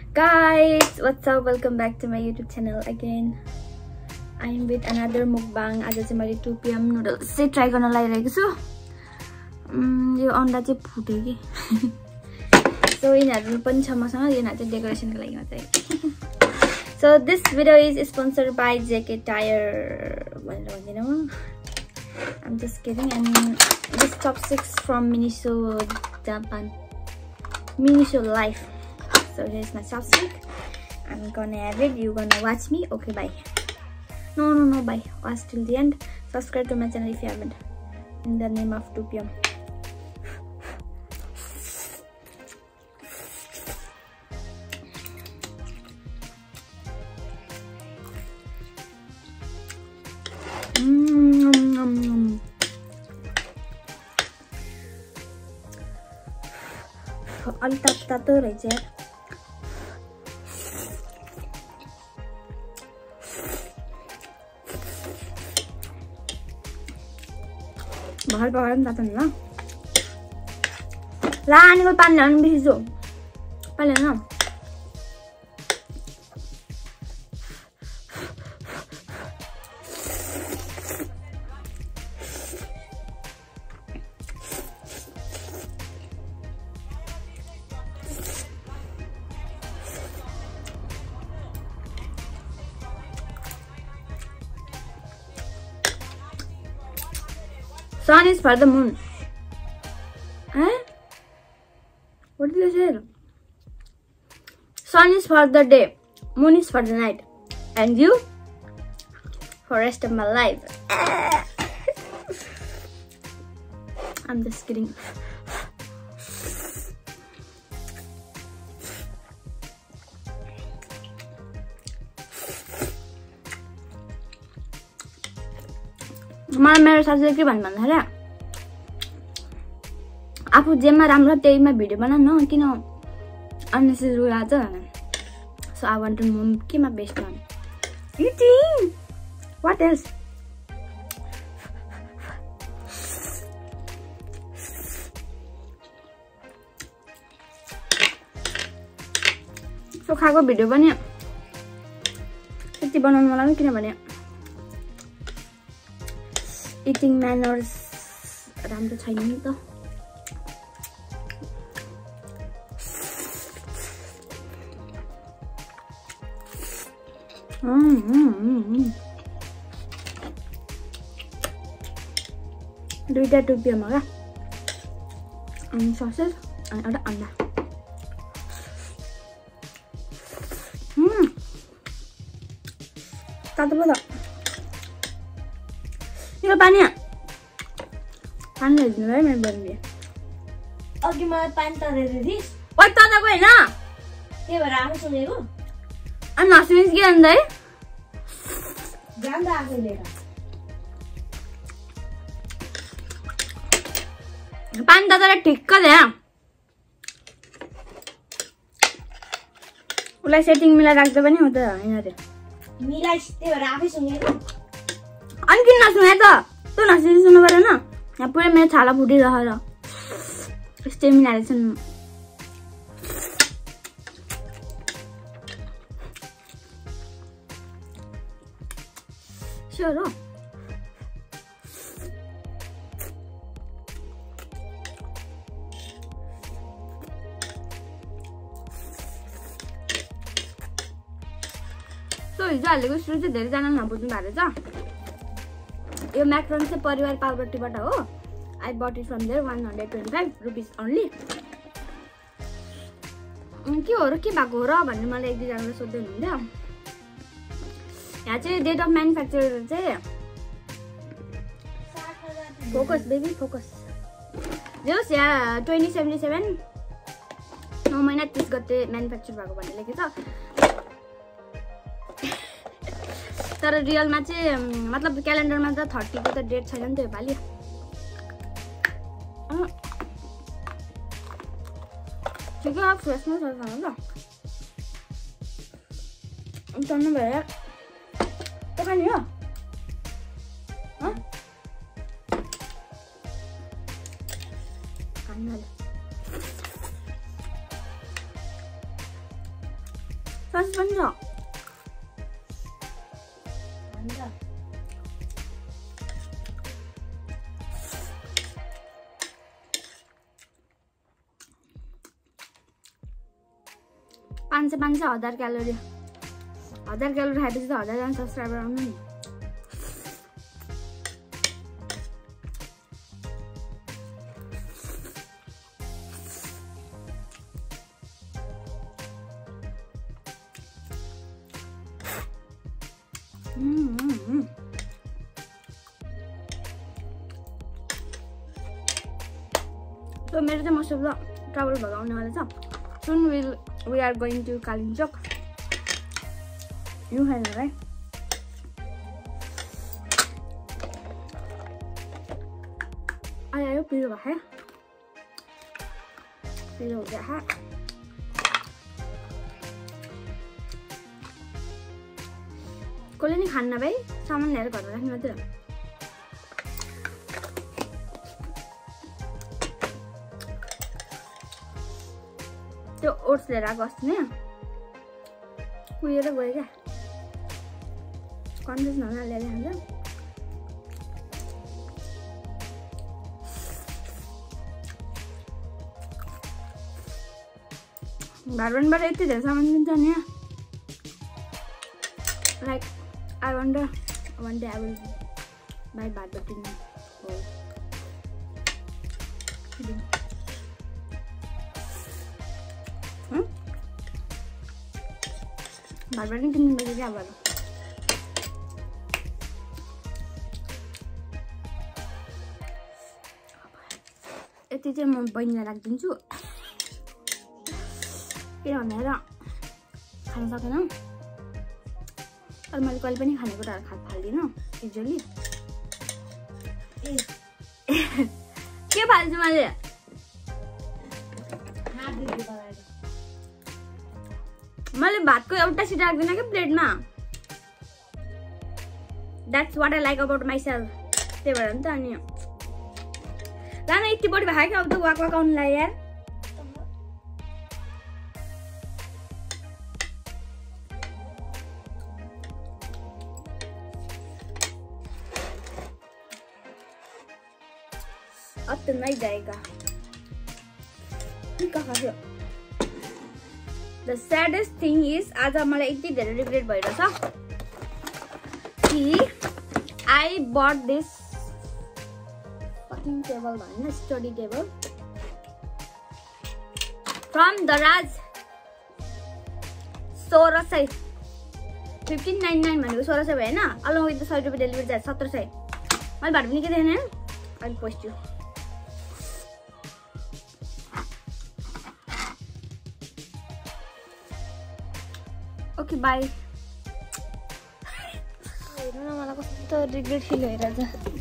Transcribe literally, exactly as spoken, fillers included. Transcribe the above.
Guys, what's up? Welcome back to my YouTube channel again. I am with another mukbang. आज चाहिँ मैले two P M noodles चाहिँ try गर्न लागिरहेको छु. उम् यो अन्डा चाहिँ फुट्यो के. So यिनीहरु पनि छ मसँग, यिनीहरु चाहिँ डेकोरेसन को लागि मात्रै. So this video is sponsored by J K Tire. भनेर भन्दिन म. I'm just kidding. And this chopsticks from Miniso Japan. Miniso Life. So here's my chopstick. I'm gonna have it. You're gonna watch me. Okay, bye. No, no, no, bye. Watch till the end. Subscribe to my channel if you haven't. In the name of two P M. Mmm. अलि तातो तातो रहेछ यार. भर भर नि तातो न ला आनीको पानी ल्याउनु बिर्सिछु. पानी ल्याउनु Sun is for the moon. Huh? What did I say? Sun is for the day, moon is for the night, and you for the rest of my life. I'm just kidding. मलाई मेरो साथीले के भन्छ भन्दाखेरि आफू जेमा राम्रो त्यहीमा video बना न किन अननेसेसरी रुगाछ भने. So I want to know केमा बेस्ट हो. Eating. What else? So खाको भिडियो पनि त्यति बनाउन मलाई किनभने eating manners राम्रो छैन नि त. हम्म दुईटा two P M हो अनि ससेज अनि एउटा अन्डा. हम्म तातो पो त. यो पानी पानी दिनु है मेरो बहिनीले. अघि मलाई पानी तरेर दिस. ओइ तताको हैन. के भएर आफै सुनेको? अनि नसुनिस् के अन्त है? जान्दा आफै लिएर. पानी तताले ठिक्क दे. उलाई सेटिङ मिलाइ राख्दा पनि हो त हैन रे. मिलाइ त्यही भएर आफै सुनेको. अनि किन नसुने त? तँ नसुनि सुन्नु परेन. यहाँ पुरै मेरो छाला फुटिरहेर यस्तै मिलाएर सुन्नु. स्योर हो. सो हिजो हालेको सुरु चाहिँ धेरैजना नबुझ्नु भएको रहेछ. यो म्याक्रोन चाहिँ परिवार पाउडरटीबाट हो. I bought it from there one hundred twenty-five rupees only. के हो र के भएको हो र भन्ने मलाई एक दुईजनाले सोध्दै हुनुहुन्थ्यो. यहाँ चाहिँ डेट अफ म्यानुफ्याक्चर चाहिँ फोकस बेबी फोकस जोस् यहाँ ट्वेन्टी सेभेन्टी सेभेन नौ महिना तीस गते म्यानुफ्याक्चर भएको भन्ने लेखेको छ. तर रियलमा चाहिँ मतलब क्यालेन्डरमा त थर्टी को त डेट छैन नि त योपालि. ठिकै हो फ्रेसमा छ खानु त. तन्नु भयो त खाने हो. खानु सस पनि छ पाँच सय पाँच सय हजार क्यालोरी हजार क्यालोरी खाएपछि त हजार जना सब्सक्राइबर आउनु नि So मेरो चाहिँ most of the travel भएर आउने वाला छ soon we'll we are going to Kalinchok you have right ai ai bây giờ hả bây giờ dạ hả कसले नि खान्न भाइ सामान ल्याएर घरमा राख्नु मात्र त्यो ओट्स लिएर आएको अस्ति नि कुहिएर गयो क्या कन्फ्युज नहुन ल्याएर खान्छ घरबाट यति धेरै सामान दिन्छ नि like I wonder one day I will buy Barbecue bowl. Hmm? Barbecue किन्नु मैले क्या गर्नु यति चाहिँ म बहिनीलाई राखिदिन्छु के भनेर खान सकेन तर मैले कहिले पनि खानेकुराहरू खा फाल्दिनँ युजली के फाल्छु मैले मैले भातको एउटा सिट राख्दिनँ कि प्लेटमा that's what I like about myself त्यही भएर नि त अनि लान यति बढी भयो कि अब त वाक वाक आउनुलाई यार अब तो नहीं जाएगा कहाँ The saddest thing is आज मलाई यति धेरै रिग्रेट भइरहेछ कि I bought this fucking table भन्न study table from Daraz सोह्र सय fifteen ninety-nine भनेको सोह्र सय भएन along with the सय रुपैयाँ डेलिभरी चार्ज सत्र सय मैले भाडा पनि के दिएन I'll post you Okay, bye. I don't know, I'm going to regret feeling.